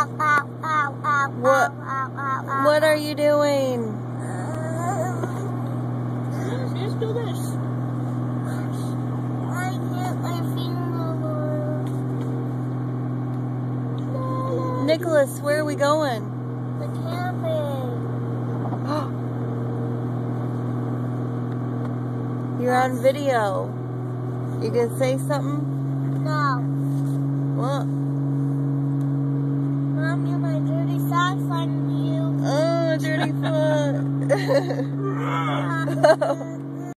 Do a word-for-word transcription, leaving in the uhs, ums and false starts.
ow, ow, ow, What? ow, ow, ow, ow. What are you doing? Let's do this. I can't, I feel no. Nicholas, where are we going? The camping. You're on video. You gonna say something? No. What?